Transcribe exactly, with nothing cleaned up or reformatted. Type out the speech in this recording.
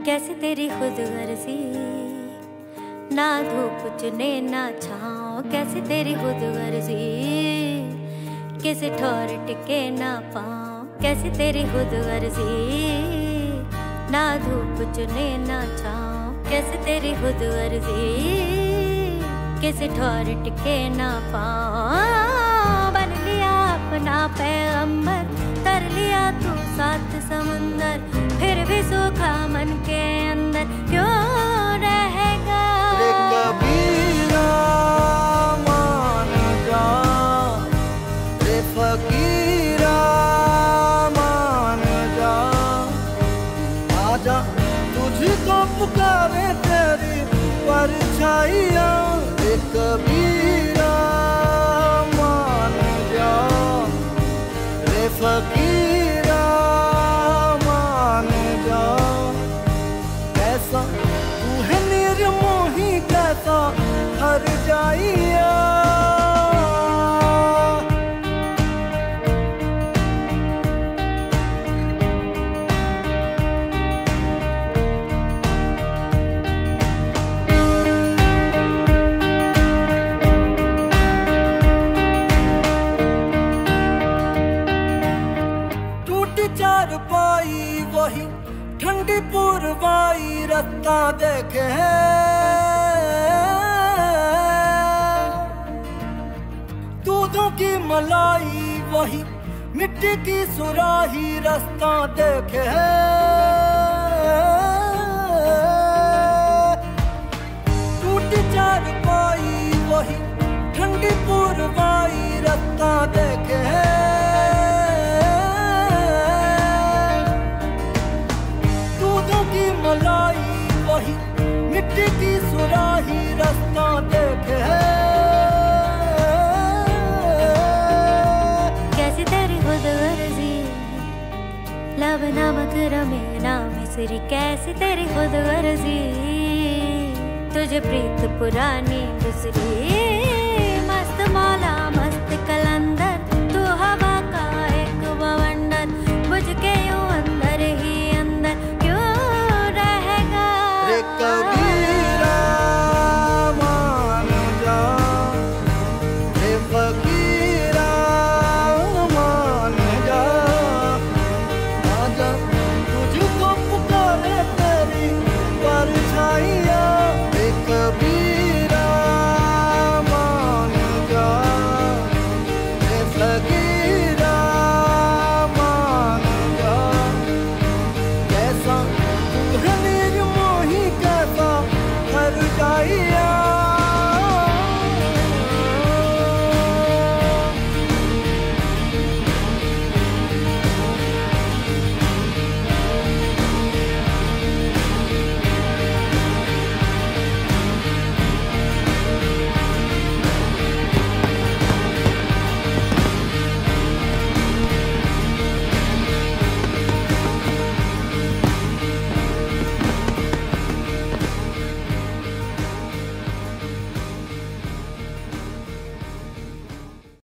कैसे तेरी खुद गर्जी, ना धूप चुने ना छाँव, कैसे तेरी खुद गर्जी, किसी ठोर टिके ना पाँव, कैसे तेरी खुद गर्जी, ना धूप चुने ना छाँव, कैसे तेरी खुद गर्जी, किसी ठोर टिके ना पाँव। बन लिया अपना पैगंबर, तर लिया तू सात समुंदर, फिर भी सूखा मन के अंदर क्यों रहेगा। रे कबीरा मान जा, रे फकीरा मान जा, आजा तुझको पुकारे तेरी परछाइयाँ। रे कबीरा मान जा, रे फकीरा मान जा, कैसा तू है निर्मोही, कैसा हर जाइया। चार पाई वही ठंडी पुरवाई, रत्ता देखे है दूधों की मलाई, वही मिट्टी की सुराही, रास्ता देखे है टूटी चार पाई वही ठंडी पुरवाई, रत्ता देखे है मलाई, वही मिट्टी की सुराही, रास्ता देखे है। कैसी तेरी खुद गर्जी, लब नमक रमे ना मिसरी, कैसी तेरी खुद गर्जी, तुझे प्रीत पुरानी दूसरी।